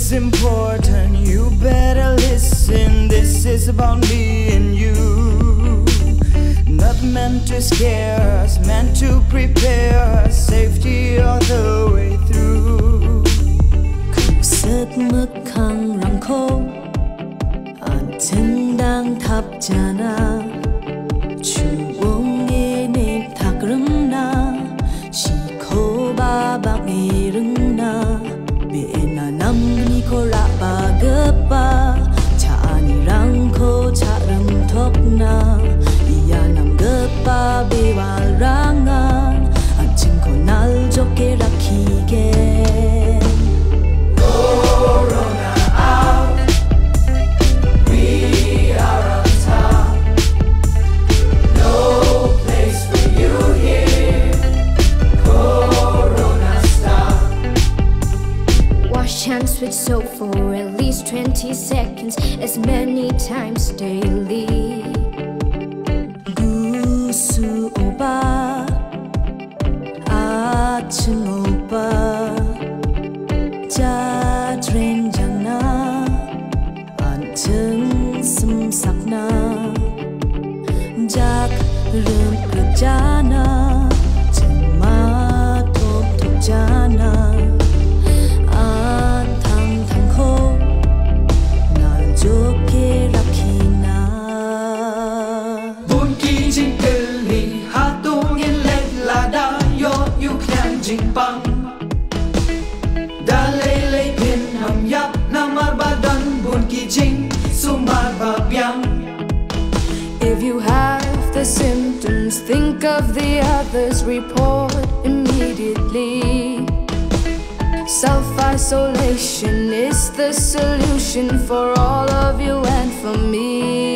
it's important, you better listen. This is about me and you. Not meant to scare us, meant to prepare us. Safety all the way through. Sức mức khăng răng khô chân đang thắp chana chuông nghe nếp thạc rừng na chỉ khô ba bạc nghe rừng na bên na nam ni khô ra ba gấp ba cha ni răng khô cha rừng thóc na iya nam gấp ba be wa rangan chân khô nal cho ke rakhi ke. Hands with soap for at least 20 seconds, as many times daily. Gusu oba, achung oba, cha drain jana, achung sum sakna, jak rum kerjana, cema top jana. If you have the symptoms, think of the others, report immediately. Self-isolation is the solution for all of you and for me.